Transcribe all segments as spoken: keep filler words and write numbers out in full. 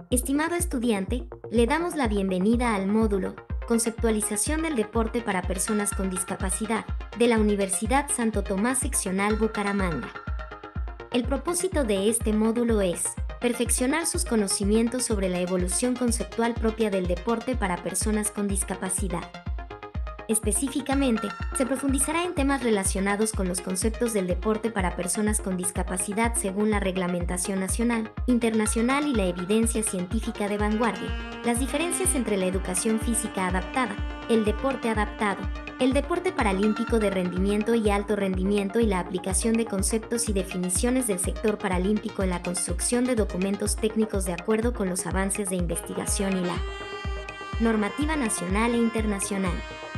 Estimado estudiante, le damos la bienvenida al módulo Conceptualización del deporte para personas con discapacidad de la Universidad Santo Tomás Seccional Bucaramanga. El propósito de este módulo es perfeccionar sus conocimientos sobre la evolución conceptual propia del deporte para personas con discapacidad. Específicamente, se profundizará en temas relacionados con los conceptos del deporte para personas con discapacidad según la reglamentación nacional, internacional y la evidencia científica de vanguardia, las diferencias entre la educación física adaptada, el deporte adaptado, el deporte paralímpico de rendimiento y alto rendimiento y la aplicación de conceptos y definiciones del sector paralímpico en la construcción de documentos técnicos de acuerdo con los avances de investigación y la normativa nacional e internacional.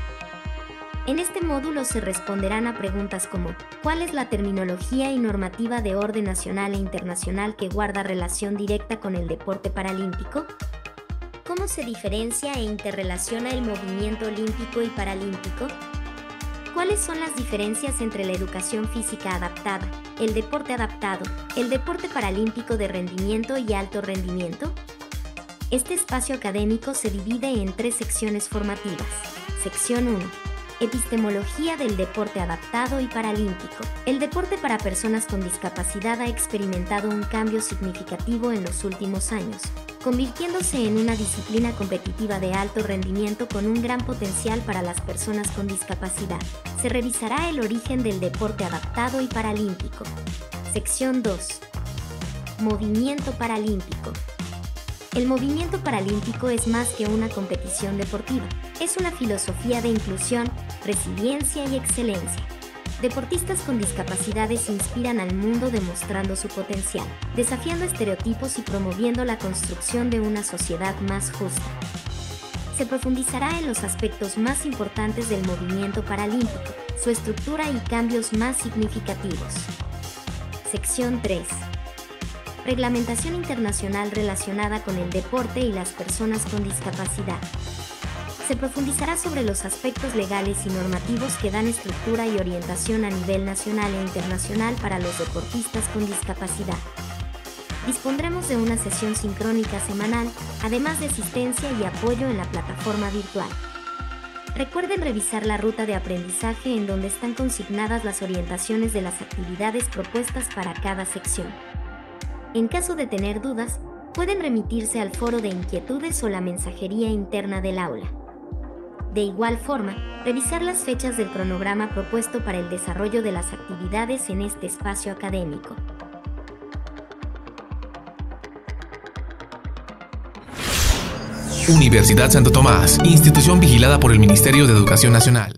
En este módulo se responderán a preguntas como: ¿cuál es la terminología y normativa de orden nacional e internacional que guarda relación directa con el deporte paralímpico? ¿Cómo se diferencia e interrelaciona el movimiento olímpico y paralímpico? ¿Cuáles son las diferencias entre la educación física adaptada, el deporte adaptado, el deporte paralímpico de rendimiento y alto rendimiento? Este espacio académico se divide en tres secciones formativas. Sección uno. Epistemología del deporte adaptado y paralímpico. El deporte para personas con discapacidad ha experimentado un cambio significativo en los últimos años, convirtiéndose en una disciplina competitiva de alto rendimiento con un gran potencial para las personas con discapacidad. Se revisará el origen del deporte adaptado y paralímpico. Sección dos. Movimiento paralímpico. El movimiento paralímpico es más que una competición deportiva. Es una filosofía de inclusión, resiliencia y excelencia. Deportistas con discapacidades inspiran al mundo demostrando su potencial, desafiando estereotipos y promoviendo la construcción de una sociedad más justa. Se profundizará en los aspectos más importantes del movimiento paralímpico, su estructura y cambios más significativos. Sección tres. Reglamentación internacional relacionada con el deporte y las personas con discapacidad. Se profundizará sobre los aspectos legales y normativos que dan estructura y orientación a nivel nacional e internacional para los deportistas con discapacidad. Dispondremos de una sesión sincrónica semanal, además de asistencia y apoyo en la plataforma virtual. Recuerden revisar la ruta de aprendizaje en donde están consignadas las orientaciones de las actividades propuestas para cada sección. En caso de tener dudas, pueden remitirse al foro de inquietudes o la mensajería interna del aula. De igual forma, revisar las fechas del cronograma propuesto para el desarrollo de las actividades en este espacio académico. Universidad Santo Tomás, institución vigilada por el Ministerio de Educación Nacional.